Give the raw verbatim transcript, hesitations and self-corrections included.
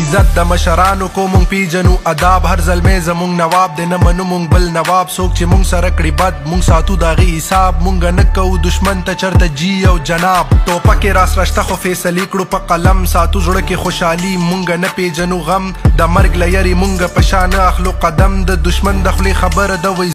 عزت د مشرانو کو مونږ پیژنو اداب هر زلمی زمونږ نواب دی نه منو مونږ بل نواب څوک چې مونږ سره کړي بد مونږ ساتو د هغې حساب مونږ نه کوو دشمن ته چرته جی او جناب ټوپکې راسره شته خو فیصلې کړو په قلم ساتو زړه کې خوشحالي مونږ نه پیژنو غم د مرګ له یرې مونږ په شا نه اخلو قدم د دشمن د خولې خبره ده وایي